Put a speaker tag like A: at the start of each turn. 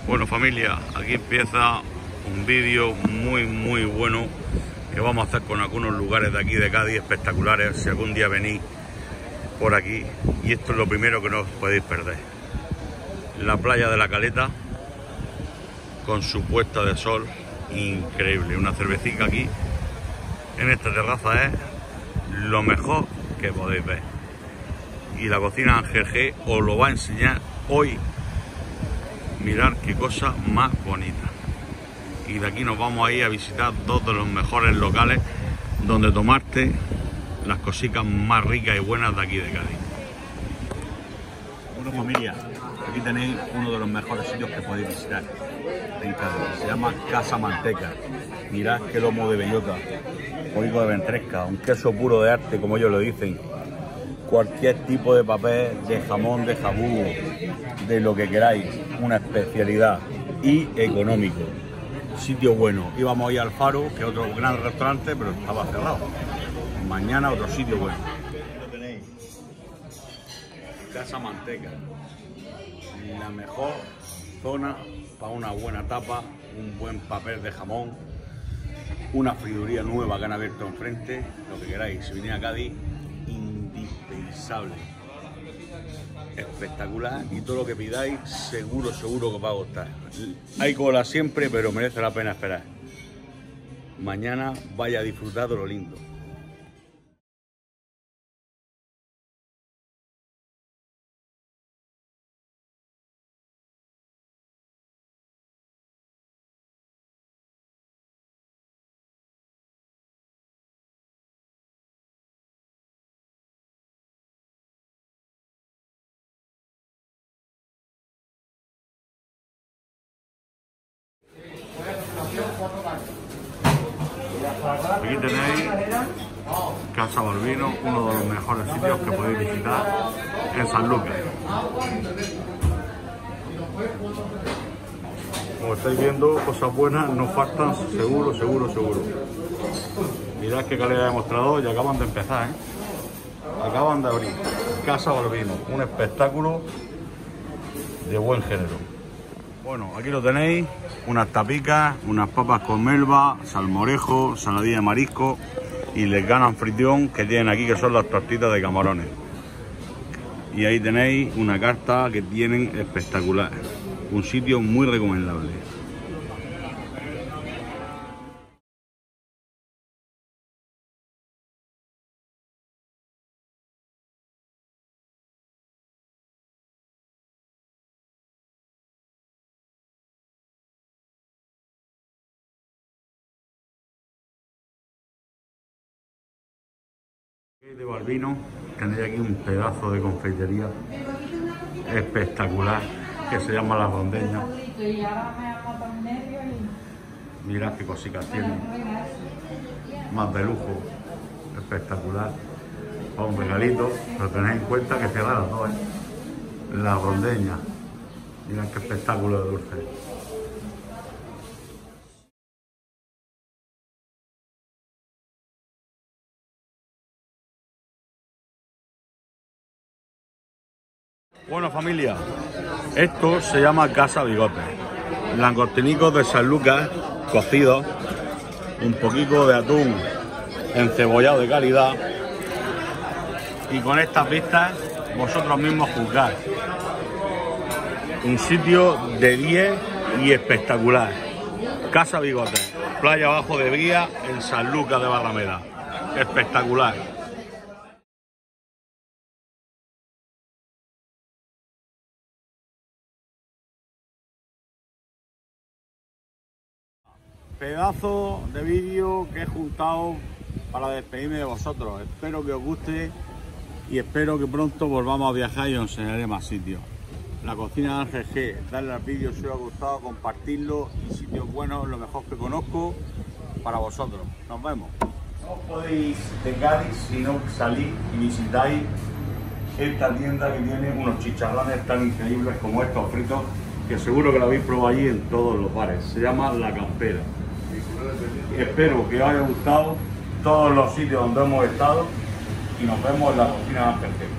A: Bueno familia, aquí empieza un vídeo muy bueno que vamos a hacer con algunos lugares de aquí de Cádiz espectaculares, si algún día venís por aquí. Y esto es lo primero que no os podéis perder: la playa de la Caleta con su puesta de sol increíble. Una cervecita aquí en esta terraza es lo mejor que podéis ver, y la cocina Ángel G os lo va a enseñar hoy. Mirad qué cosa más bonita. Y de aquí nos vamos a ir a visitar dos de los mejores locales donde tomarte las cositas más ricas y buenas de aquí de Cádiz. Bueno familia, aquí tenéis uno de los mejores sitios que podéis visitar en Cádiz. Se llama Casa Manteca. Mirad qué lomo de bellota, código de ventresca, un queso puro de arte como ellos lo dicen, cualquier tipo de papel, de jamón, de jabugo, de lo que queráis, una especialidad y económico. Sitio bueno. Íbamos a ir al Faro, que es otro gran restaurante, pero estaba cerrado. Mañana otro sitio bueno. Lo tenéis. Casa Manteca. La mejor zona para una buena tapa, un buen papel de jamón, una friduría nueva que han abierto enfrente, lo que queráis. Si venís a Cádiz, indispensable. Espectacular, y todo lo que pidáis seguro que os va a gustar. Hay cola siempre, pero merece la pena esperar. Mañana vaya a disfrutar de lo lindo. Aquí tenéis Casa Balbino, uno de los mejores sitios que podéis visitar en Sanlúcar. Como estáis viendo, cosas buenas no faltan, seguro. Mirad qué calidad de mostrador, y acaban de empezar, acaban de abrir. Casa Balbino, un espectáculo de buen género. Bueno, aquí lo tenéis, unas tapicas, unas papas con melva, salmorejo, saladilla de marisco y les gana anfitrión que tienen aquí, que son las tortitas de camarones. Y ahí tenéis una carta que tienen espectacular, un sitio muy recomendable. De Balbino tenéis aquí un pedazo de confitería espectacular que se llama La Rondeña. Mirad qué cositas tiene, más de lujo, espectacular. Para un regalito, pero tenéis en cuenta que cierran las dos, La Rondeña. Mirad qué espectáculo de dulce. Bueno familia, esto se llama Casa Bigote. Langostinicos de Sanlúcar cocidos, un poquito de atún encebollado de calidad, y con estas vistas vosotros mismos juzgad. Un sitio de 10 y espectacular. Casa Bigote, playa abajo de Vía, en Sanlúcar de Barrameda. Espectacular. Pedazo de vídeo que he juntado para despedirme de vosotros. Espero que os guste y espero que pronto volvamos a viajar y os enseñaré más sitios. La cocina Ángel G. Darle al vídeo si os ha gustado, compartirlo, y sitios buenos, lo mejor que conozco para vosotros. Nos vemos. No os podéis de Cádiz si no salís y visitáis esta tienda que tiene unos chicharrones tan increíbles como estos fritos, que seguro que lo habéis probado allí en todos los bares. Se llama La Campera. Espero que os haya gustado todos los sitios donde hemos estado y nos vemos en la cocina Ángel G.